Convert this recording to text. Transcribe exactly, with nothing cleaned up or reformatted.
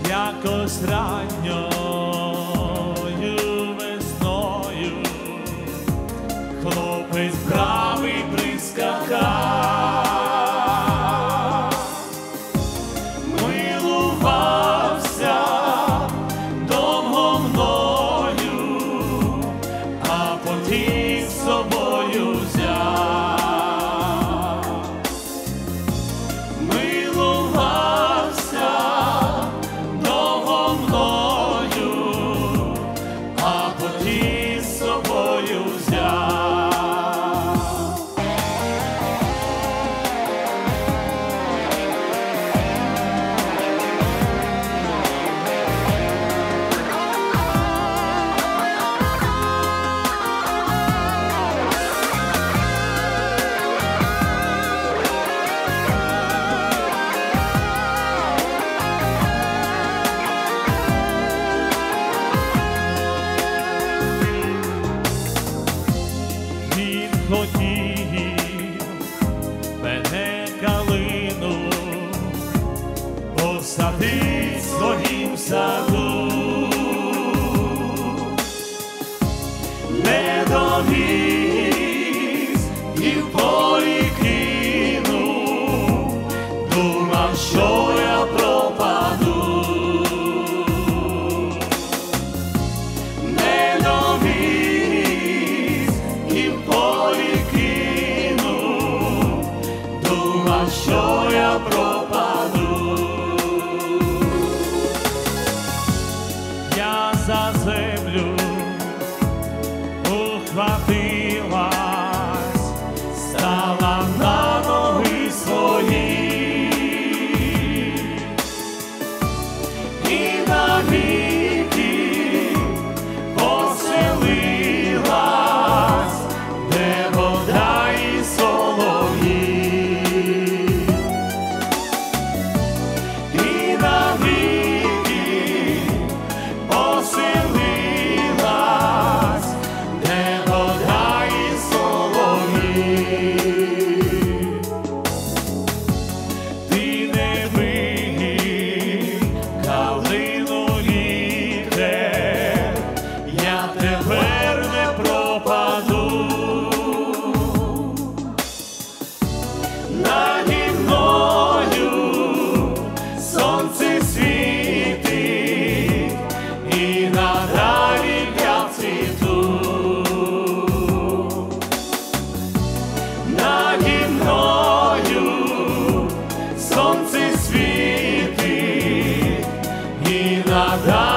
якось ранньою весною хлопець бравий прискакав, милувався довго мною, а потім з собою взяв. Милувався довго мною, а потім з собою взяв. Він хотів мене калину посадить в своїм саду, не довіз і в полі кинув, думав, що я пропаду. Не довіз і в полі кинув, думав, що я пропаду. Я за землю ухватилась, стала на ноги свої і навіки поселилась, де вода і солов'ї. І навіки поселилась, де вода і солов'ї. Ти не вигинь, калино літер, я тепер не пропаду. Наді мною сонце світить, і надалі я цвіту. Наді мною сонце світить, і надалі